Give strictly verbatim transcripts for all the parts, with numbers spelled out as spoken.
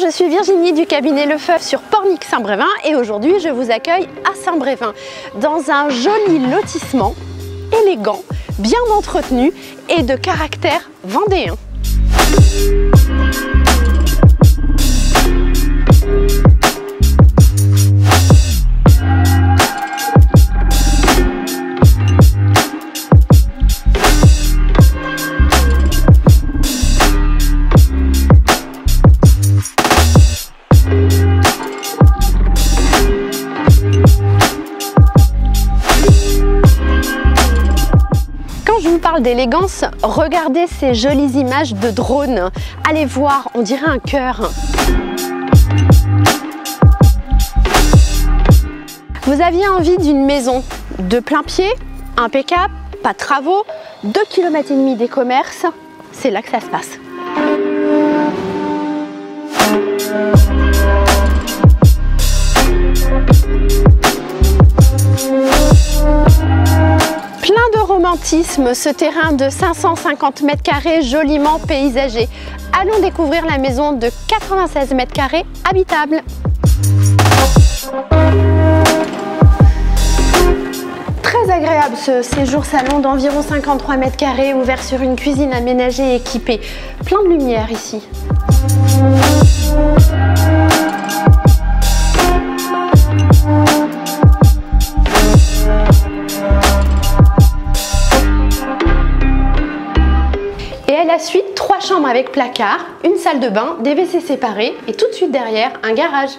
je suis Virginie du cabinet Lefebvre sur Pornic-Saint-Brévin et aujourd'hui je vous accueille à Saint-Brévin dans un joli lotissement élégant, bien entretenu et de caractère vendéen. Je vous parle d'élégance, regardez ces jolies images de drone. Allez voir, on dirait un cœur. Vous aviez envie d'une maison de plein pied, impeccable, pas de travaux, deux kilomètres et demi des commerces, c'est là que ça se passe. Plein de romantisme, ce terrain de cinq cent cinquante mètres carrés joliment paysagé. Allons découvrir la maison de quatre-vingt-seize mètres carrés habitable. Très agréable ce séjour salon d'environ cinquante-trois mètres carrés ouvert sur une cuisine aménagée et équipée. Plein de lumière ici. Et à la suite, trois chambres avec placard, une salle de bain, des W C séparés et tout de suite derrière, un garage.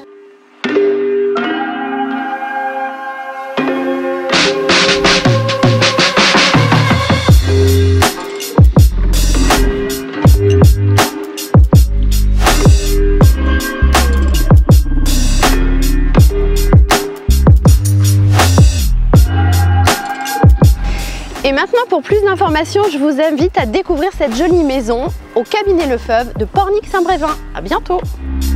Et maintenant, pour plus d'informations, je vous invite à découvrir cette jolie maison au cabinet Lefebvre de Pornic-Saint-Brévin. À bientôt!